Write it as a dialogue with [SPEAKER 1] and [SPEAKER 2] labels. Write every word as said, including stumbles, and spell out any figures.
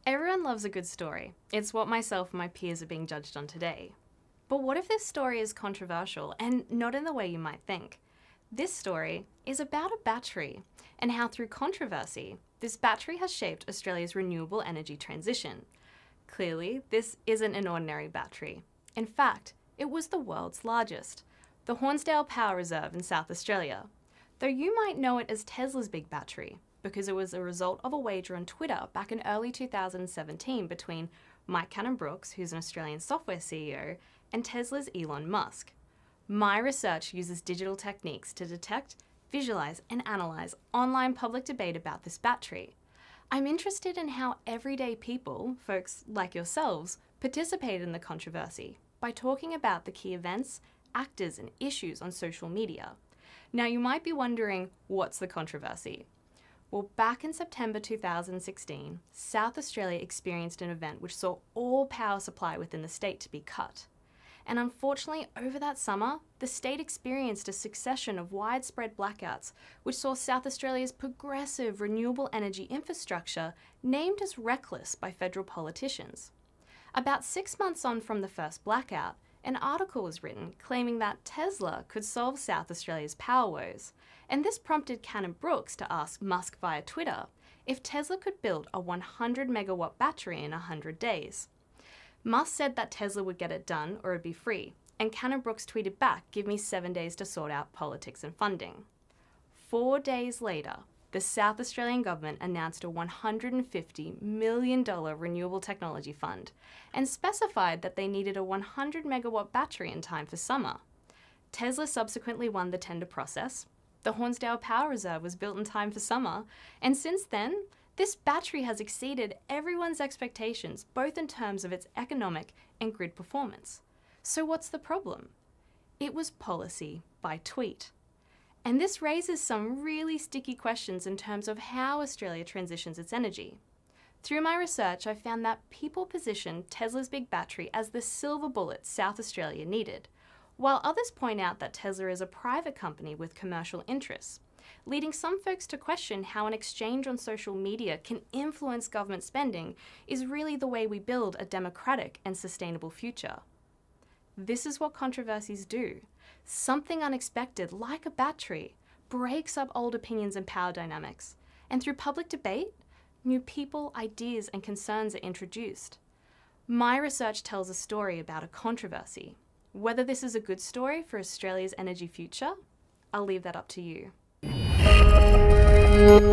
[SPEAKER 1] Everyone loves a good story. It's what myself and my peers are being judged on today. But what if this story is controversial and not in the way you might think? This story is about a battery and how through controversy, this battery has shaped Australia's renewable energy transition. Clearly, this isn't an ordinary battery. In fact, it was the world's largest, the Hornsdale Power Reserve in South Australia. Though you might know it as Tesla's big battery, because it was a result of a wager on Twitter back in early two thousand seventeen between Mike Cannon-Brookes, who's an Australian software C E O, and Tesla's Elon Musk. My research uses digital techniques to detect, visualize, and analyze online public debate about this battery. I'm interested in how everyday people, folks like yourselves, participate in the controversy by talking about the key events, actors, and issues on social media. Now, you might be wondering, what's the controversy? Well, back in September two thousand sixteen, South Australia experienced an event which saw all power supply within the state to be cut. And unfortunately, over that summer, the state experienced a succession of widespread blackouts, which saw South Australia's progressive renewable energy infrastructure named as reckless by federal politicians. About six months on from the first blackout, an article was written claiming that Tesla could solve South Australia's power woes, and this prompted Cannon-Brookes to ask Musk via Twitter if Tesla could build a one hundred megawatt battery in one hundred days. Musk said that Tesla would get it done or it'd be free, and Cannon-Brookes tweeted back, "Give me seven days to sort out politics and funding." Four days later, the South Australian government announced a one hundred fifty million dollars renewable technology fund and specified that they needed a one hundred megawatt battery in time for summer. Tesla subsequently won the tender process. The Hornsdale Power Reserve was built in time for summer, and since then, this battery has exceeded everyone's expectations, both in terms of its economic and grid performance. So what's the problem? It was policy by tweet. And this raises some really sticky questions in terms of how Australia transitions its energy. Through my research, I found that people position Tesla's big battery as the silver bullet South Australia needed, while others point out that Tesla is a private company with commercial interests, leading some folks to question how an exchange on social media can influence government spending is really the way we build a democratic and sustainable future. This is what controversies do. Something unexpected, like a battery, breaks up old opinions and power dynamics, and through public debate, new people, ideas, and concerns are introduced. My research tells a story about a controversy. Whether this is a good story for Australia's energy future, I'll leave that up to you.